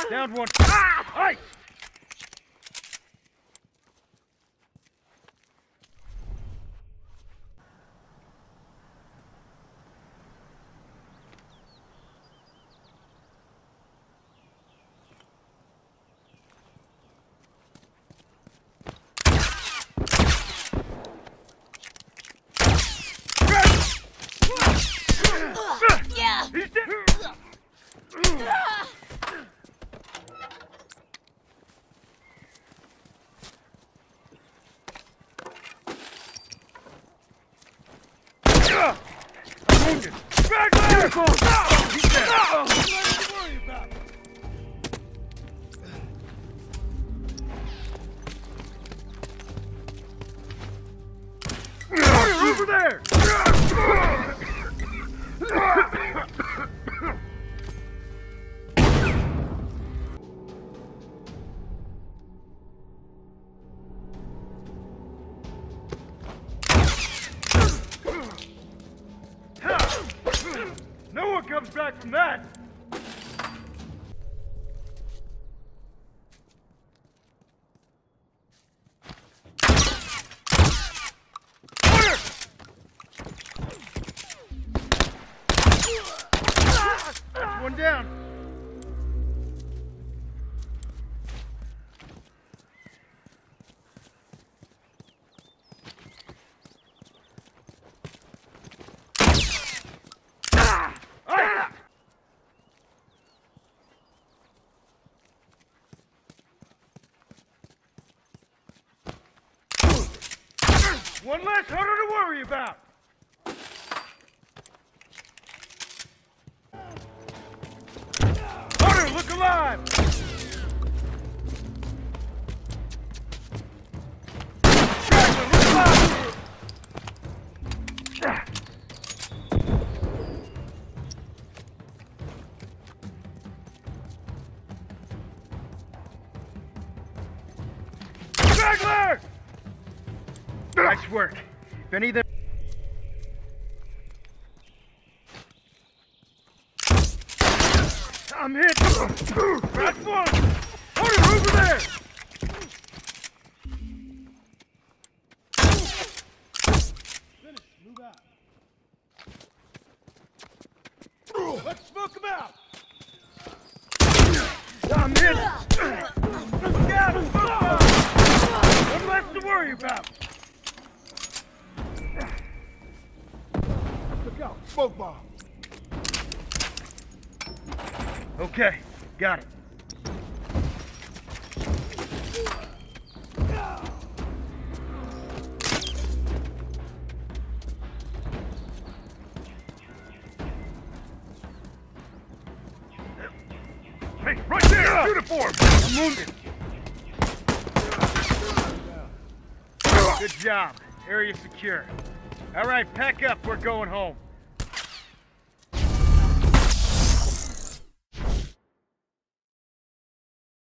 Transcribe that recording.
Down one. Ah! Hey! He's dead! I'm wounded! Back there! He's dead! Nothing to worry about! Over there! No one comes back from that! That's one down. One less hunter to worry about. Hunter, look alive! Straggler, look alive! Straggler! Nice work. If any of them... I'm hit! That's one! Hunter, over there! Finish, move out. Let's smoke him out! I'm hit! Look out! Smoke out! One less to worry about! Look out! Smoke bomb! Okay, got it. Hey, right there! Uniform! I'm wounded! Good job. Area secure. All right, pack up. We're going home.